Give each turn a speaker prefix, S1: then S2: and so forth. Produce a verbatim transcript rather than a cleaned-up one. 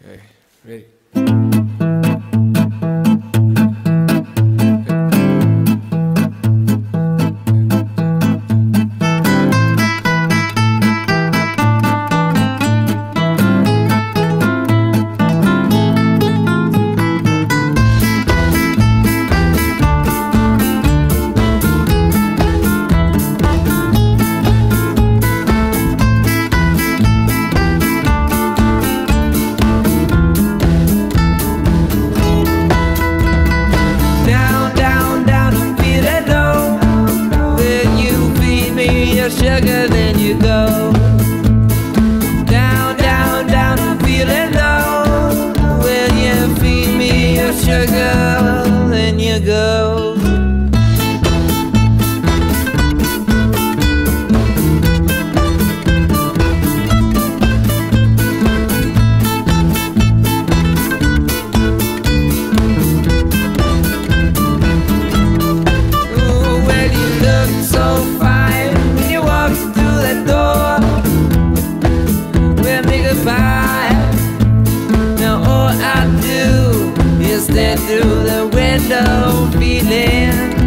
S1: Okay, ready.
S2: Sugar, then you go down, down, down, I'm feeling low. Will you feed me your sugar? Then you go. Ooh, well, you look so fine. Now all I do is stare through the window, feeling